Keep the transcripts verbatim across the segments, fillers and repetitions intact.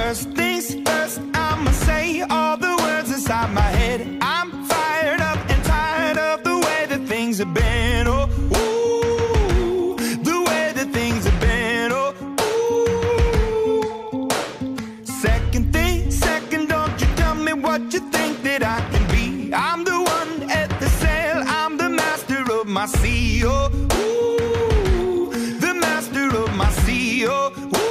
First things first, I'ma say all the words inside my head. I'm fired up and tired of the way that things have been. Oh, ooh, the way that things have been. Oh, ooh. Second thing, second, don't you tell me what you think that I can be. I'm the one at the sail, I'm the master of my sea. Oh, ooh, the master of my sea. Oh, ooh.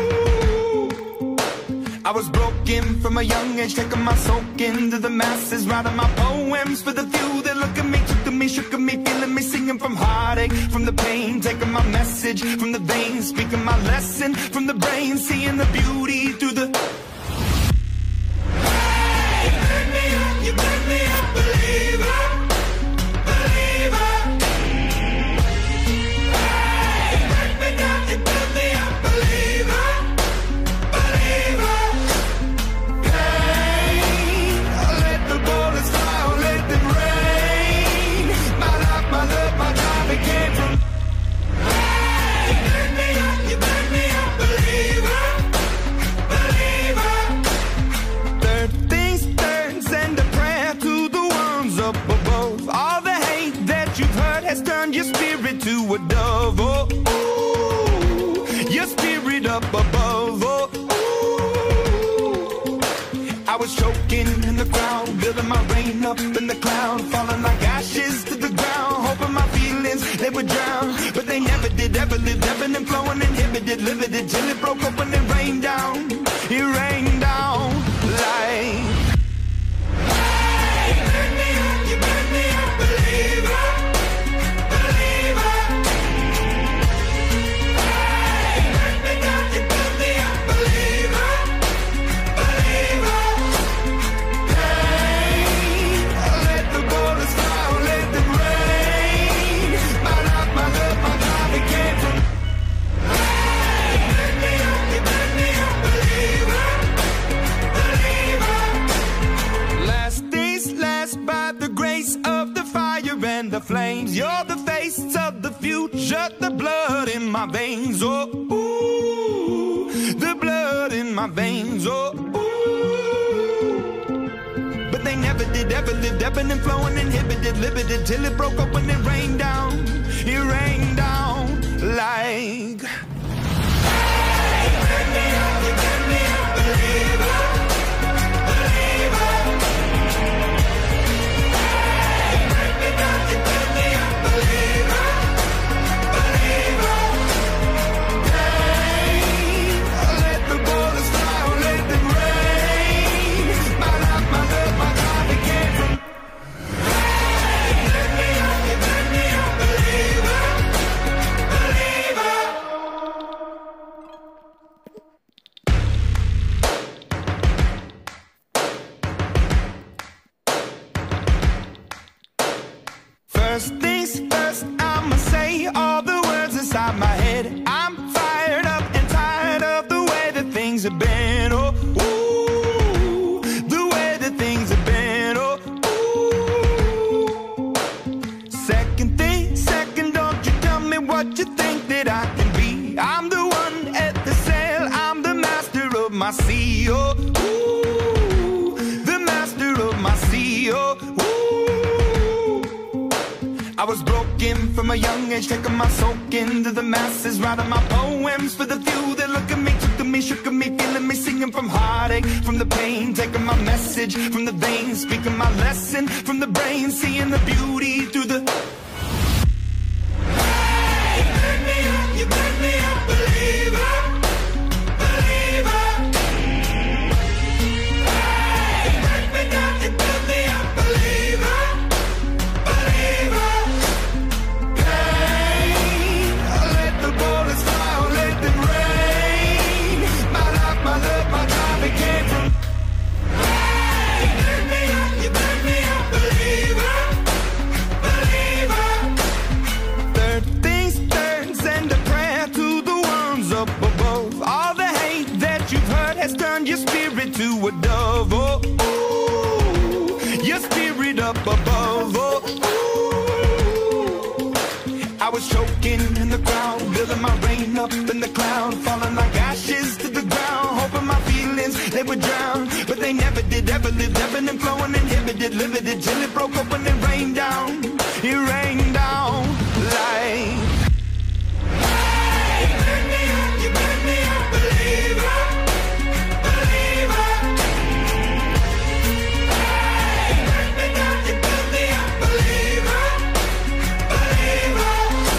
I was broken from a young age, taking my soak into the masses, writing my poems for the few that look at me, took at me, shook at me, feeling me, singing from heartache, from the pain, taking my message from the veins, speaking my lesson from the brain, seeing the beauty through the... Hey, you burn me up, you burn me up, believer, believer. Hey, you burn me down, you burn me up, believer, believer. Has turned your spirit to a dove. Oh, ooh, your spirit up above. Oh, ooh. I was choking in the crowd, building my rain up in the cloud, falling like ashes to the ground, hoping my feelings they would drown, but they never did. Ever lived, ebbing and flowing, inhibited, limited, till it broke open and rained down. It rained down like. Hey, you burn me up, you burn me up, believer. The flames, you're the face of the future, the blood in my veins. Oh, ooh, the blood in my veins. Oh, ooh. But they never did, ever lived, ebbing and flowing, inhibited, limited, till it broke open and rained down. It rained down like. Hey, you burn me up, you burn me up, believer, believer. First things first, I'ma say all the words inside my head. I'm fired up and tired of the way that things have been. Oh, ooh, the way that things have been. Oh, ooh. Second thing, second, don't you tell me what you think that I can be. I'm the one at the sail, I'm the master of my sea. Oh, ooh, the master of my sea. Oh, ooh. I was broken from a young age, taking my soak into the masses, writing my poems for the few that look at me, took at me, shook at me, feeling me, singing from heartache, from the pain, taking my message from the veins, speaking my lesson from the brain, seeing the beauty through the. Hey, you burn me up, you burn me up, believer, believer. Hey, you burn me down, you burn me up, believer, believer. Has turned your spirit to a dove. Oh, ooh, your spirit up above. Oh, ooh. I was choking in the crowd, building my rain up in the cloud, falling like ashes to the ground, hoping my feelings lived, ebbing and flowing, inhibited, limited, till it broke up and it rained down. It rained down like. Hey, you burn me up, you burn me up, believer, believer. Hey, you burn me down, you burn me up, believer, believer.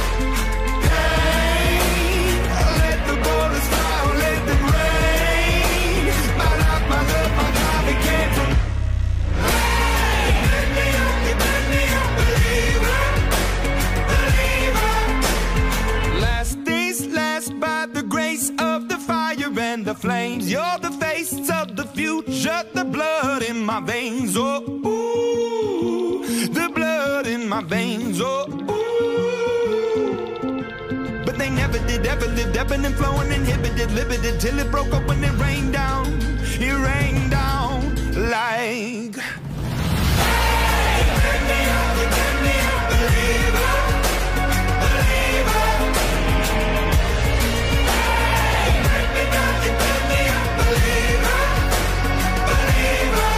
Hey, let the bullets fly, let them rain. My life, my love, my God, it came from. Hey, you burn me up, you burn me up, believer, believer. Last days last by the grace of the fire and the flames. You're the face of the future, the blood in my veins. Oh, ooh, the blood in my veins. Oh, ooh. But they never did, ever lived, ebbing and flowing, inhibited, limited, till it broke up when it rained down. It rained down like. Hey, you burn me up, you burn me up, believer, believer. Hey, you burn me down, you burn me up, believer, believer.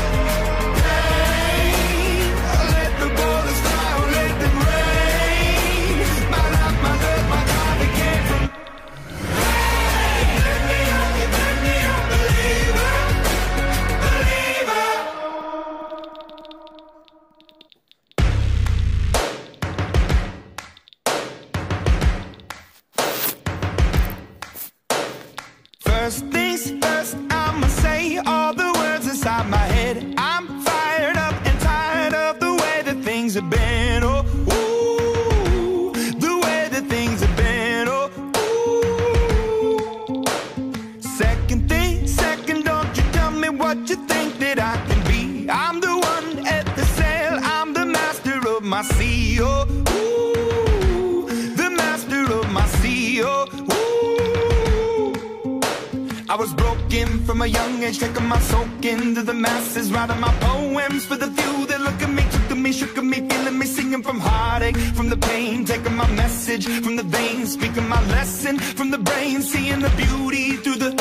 Hey, let the bullets fly, let them rain. My life, my love, my God, it came from. Hey, you burn me up, you burn me up, believer, believer. First things first, I'ma say all the words inside my head. I'm fired up and tired of the way that things have been. Oh, ooh, the way that things have been. Oh, ooh. Second thing, second, don't you tell me what you think that I can be. I'm the one at the sail, I'm the master of my sea. Oh, ooh, the master of my sea. Oh, ooh. I was broken from a young age, taking my soak into the masses, writing my poems for the few that look at me, took to me, shook at me, feeling me, singing from heartache, from the pain, taking my message from the veins, speaking my lesson from the brain, seeing the beauty through the.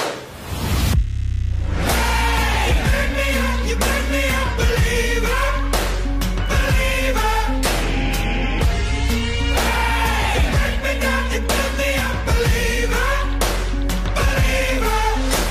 Hey, you burn me up, you burn me up, believer, believer. Hey, you burn me down, you burn me up, believer, believer.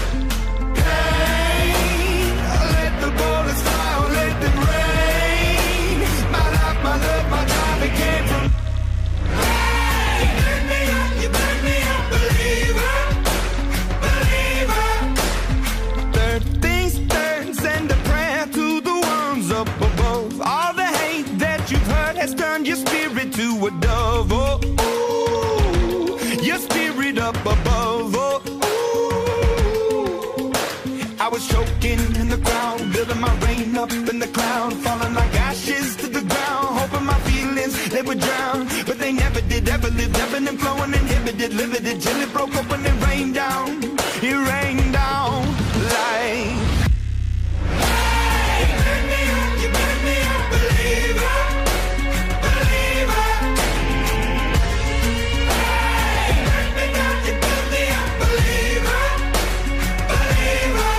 Hey, let the bullets fly, let them rain. My life, my love, my God, it came from. Hey, you burn me up, you burn me up, believer, believer. Third things third, send a prayer to the ones up above. All the hate that you've heard has turned your spirit to a dove. Oh, ooh, your spirit up above. Oh, ooh. I was choking in the crowd, building my rain up in the cloud, falling like ashes to the ground, hoping my feelings they would drown, but they never did, ever lived, ebbing and flowing, inhibited, limited, till it broke up when it rained down. It rained down like. Hey, you burn me up, you burn me up, believer, believer. Hey, you burn me down, you burn me up, believer, believer.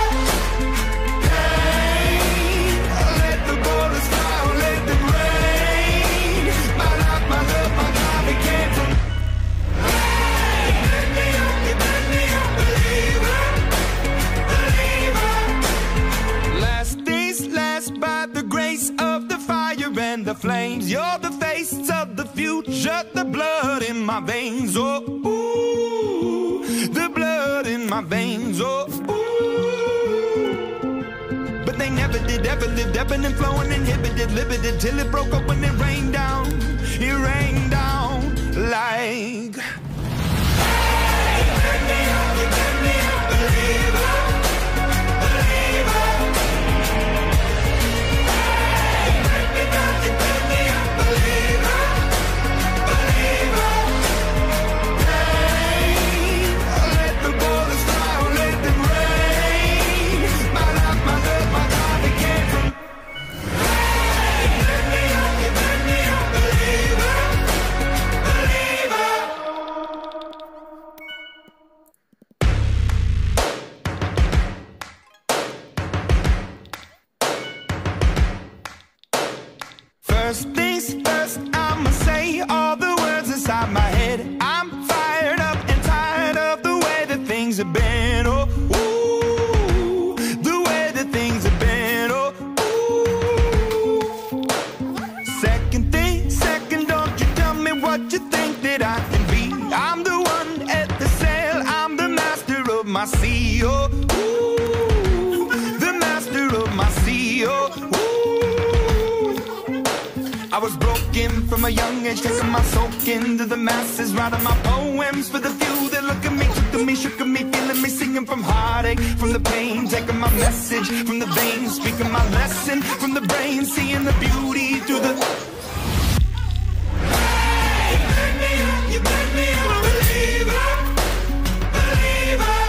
Hey, let the bullets fly, let them rain. My life, my love, my God, it came from. Hey, you burn me up, you burn me up, believer, believer. Last days last by the grace of the fire and the flames. You're the face of the future, the blood in my veins. Oh, ooh, the blood in my veins. Oh, ooh. But they never did, ever lived, ebbing and flowing, inhibited, limited, till it broke up when it rained down. It rained down like. Hey, you burn me up, you burn me up, believer, believer. Hey, you burn me down, you burn me up, believer, believer. Hey, let the bullets fly, let them rain. My life, my love, my God, it came from. Hey, you burn me up, you burn me up, things first, I'ma say all the words inside my head. I'm fired up and tired of the way that things have been. Oh, ooh, the way that things have been. Oh, ooh. Second thing, second, don't you tell me what you think that I can be. I'm the one at the sail, I'm the master of my sea. Oh, ooh, the master of my sea. Oh, ooh. I was broken from a young age, taking my soak into the masses, writing my poems for the few that look at me, took to me, shook at me, feeling me, singing from heartache, from the pain, taking my message from the veins, speaking my lesson from the brain, seeing the beauty through the... Hey, you burn me up, you burn me up, believer, believer.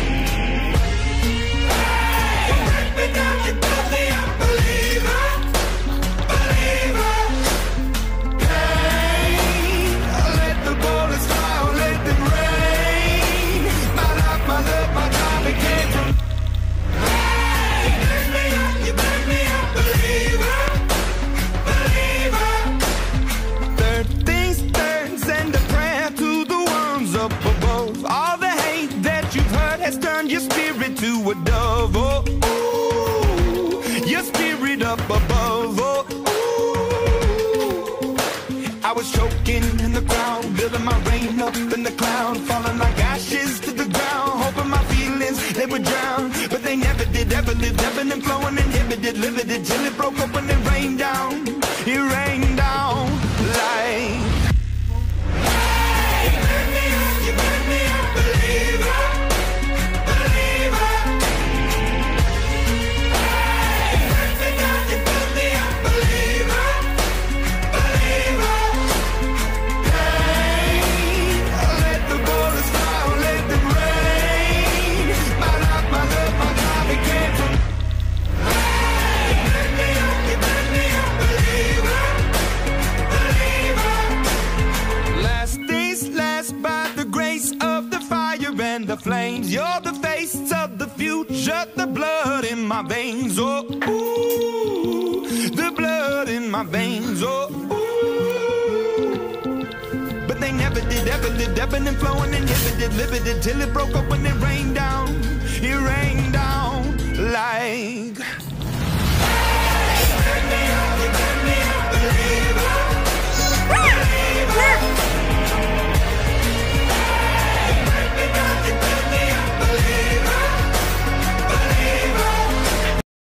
Hey, you break me down, you build me up, believer, believer. Hey, let the bullets fly, or let them rain. My life, my love, my time, it came from... Hey, you burn me up, you burn me up, believer, believer. Third things third, send a prayer to the ones up above. All the hate that you've heard has turned your spirit to a dove. Oh, ooh, your spirit up above. Oh, ooh. I was choking in the crowd, building my rain up in the cloud, falling like ashes to the ground, hoping my feelings they would drown, but they never did. Ever lived, ebbing and flowing, inhibited, limited, till it broke open and rained down. It rained down like... Hey, you burn me up, you burn me up, believer, believer. Hey, you burn me down, you build me up, believer, believer. Hey, let the bullets fly, or let them rain. My life, my love, my time, it came from... Hey, you burn me up, you burn me up, believer, believer. Last days last by the grace of the fire and the flames. You're the face of the future, the blood in my veins. Oh, ooh, the blood in my veins. Oh, ooh. But they never did, ever lived, ebbing and flowing, inhibited, limited, till it broke up when it rained down. It rained down like...